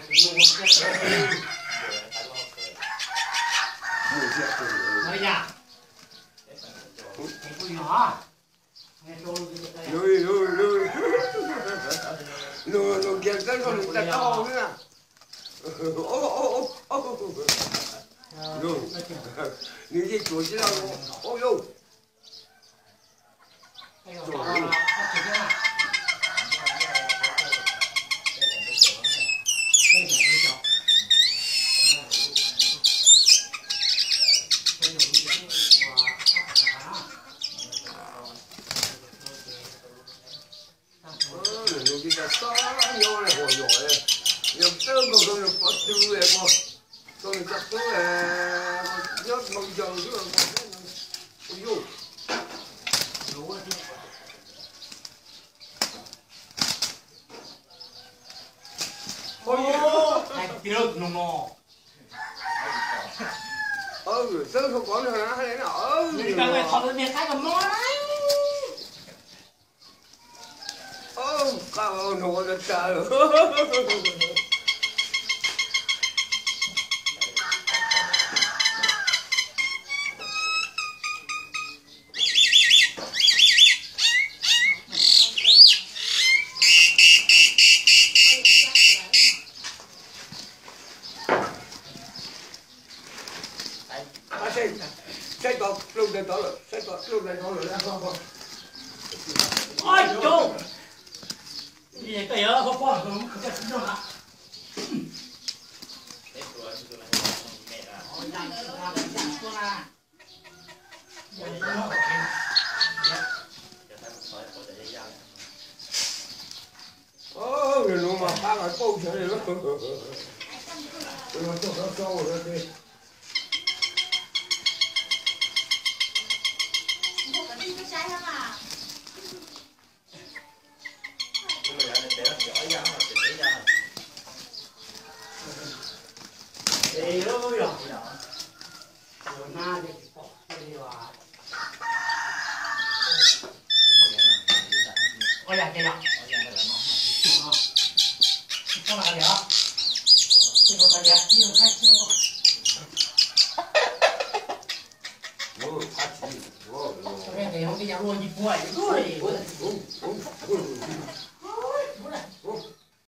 Nói ra. Cái cô nhỏ. Lùi kia cái con ta to nữa nè. Lùi. Như vậy chuột chứ đâu. Ôi lùi. Nho này hồi rồi nhập tư còn con nhập Phật tư này con nhập tư là nhớ mong chờ chứ là con vô ôi này tiêu nồng nọ tư không có nữa hay nào người thọ người cái còn mó đấy cao nó đã trời Sách có lúc này đó rồi, sách có lúc này đó rồi ra không? ôi chú gì cái đó có không cái gì đâu hả? Người nó mà ba cái câu chuyện này nó cho nó sâu rồi đi. Thì ơi rồi na thì có đi vào ôi dạ kìa có là gì hả chưa có cái gì chưa khách chưa cái này không đi nhà luôn gì quậy